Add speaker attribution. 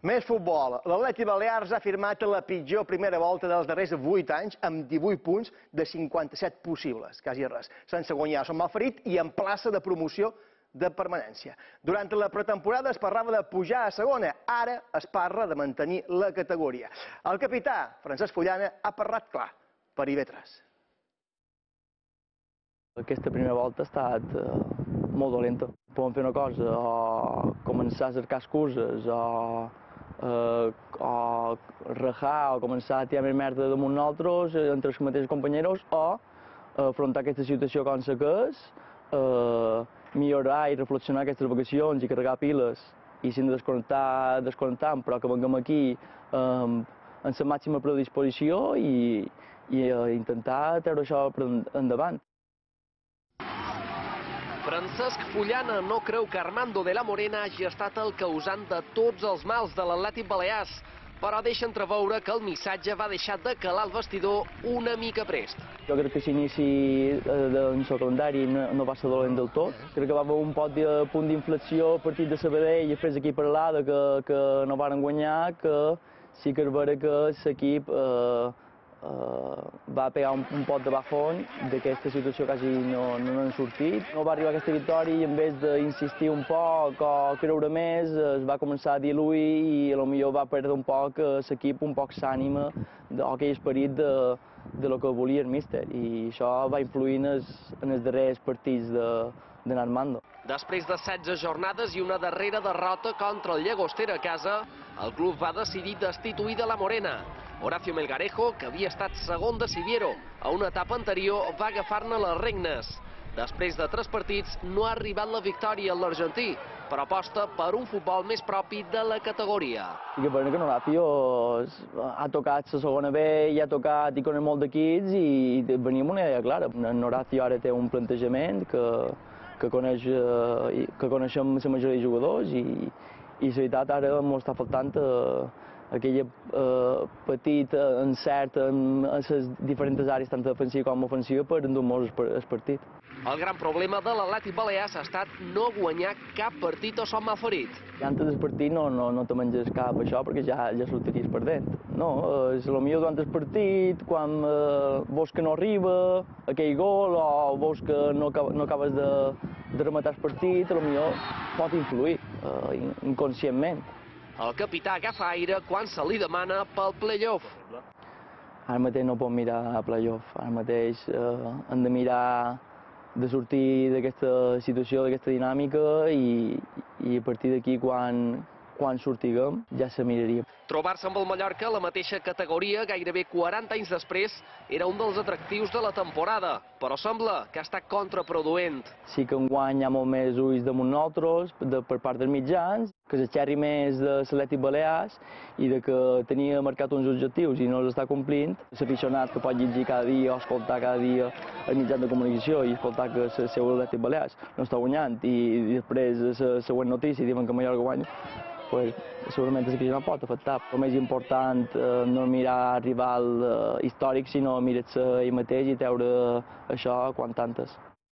Speaker 1: Més futbol. L'Atleti Balears ha firmat la pitjor primera volta dels darrers 8 anys amb 18 punts de 57 possibles, quasi res, sense guanyar som Malferit i en plaça de promoció de permanència. Durant la pretemporada es parlava de pujar a segona, ara es parla de mantenir la categoria. El capità, Francesc Fullana, ha parlat clar per IB3.
Speaker 2: Aquesta primera volta ha estat molt dolenta. Podem fer una cosa, o començar a cercar excuses, o rajar, o començar a tirar més merda damunt nosaltres, entre els mateixos companys, o afrontar aquesta situació com la que és, millorar i reflexionar aquestes vacacions i carregar piles, i si hem de desconnectar, però que venguem aquí amb la màxima predisposició i intentar treure això endavant.
Speaker 3: Francesc Fullana no creu que Armando de la Morena hagi estat el causant de tots els mals de l'Atlètic Balears, però deixa entreveure que el missatge va deixar de calar el vestidor una mica prest.
Speaker 2: Jo crec que l'inici del seu calendari no va ser dolent del tot. Crec que va haver un pot de punt d'inflexió a partir de Sabadell i després aquí per l'Ada que no varen guanyar, que sí que és vera que l'equip va pegar un pot de bajón d'aquesta situació quasi no n'han sortit. No va arribar aquesta victòria i en vez d'insistir un poc o creure més es va començar a diluir i potser va perdre un poc l'equip, un poc l'ànima d'aquell esperit de lo que volia el míster i això va influir en els darrers partits d'en Armando.
Speaker 3: Després de 16 jornades i una darrera derrota contra el Llagostera a casa, el club va decidir destituir de la Morena. Horacio Melgarejo, que havia estat segon de Siviero a una etapa anterior, va agafar-ne les regnes. Després de 3 partits no ha arribat la victòria a l'argentí, però aposta per un futbol més propi de la categoria.
Speaker 2: I que que Horacio ha tocat la segona B i ha tocat i coneix molt d'equips i venia amb una idea clara. Horacio ara té un plantejament que coneixem la majoria de jugadors i la veritat ara m'ho està faltant aquell petit encert en les diferents àrees, tant defensiva com ofensiva, per endur-nos el partit.
Speaker 3: El gran problema de l'Atlètic Balears ha estat no guanyar cap partit o som Malferit.
Speaker 2: Antes del partit no te menges cap això perquè ja sortiries perdent. No, és potser durant el partit, quan veus que no arriba aquell gol o veus que no acabes de rematar el partit, potser pot influir inconscientment.
Speaker 3: El capità agafa aire quan se li demana pel play-off.
Speaker 2: Ara mateix no pot mirar a play-off, ara mateix hem de mirar de sortir d'aquesta situació, d'aquesta dinàmica i a partir d'aquí quan sortiguem ja se miraria.
Speaker 3: Trobar-se amb el Mallorca a la mateixa categoria gairebé 40 anys després era un dels atractius de la temporada, però sembla que ha estat contraproduent.
Speaker 2: Sí que enguany hi ha molt més ulls damunt nosaltres per part dels mitjans, que s'aixerri més de l'Atlètic Balears i que tenia marcat uns objectius i no els està complint. L'aficionat que pot llegir cada dia o escoltar cada dia els mitjans de comunicació i escoltar que el seu Atlètic Balears no està guanyant i després la següent notícia diuen que Mallorca guanya, segurament l'aficionat pot afectar. El més important no mirar rival històric, sinó mirar-se ell mateix i treure això quan tantes.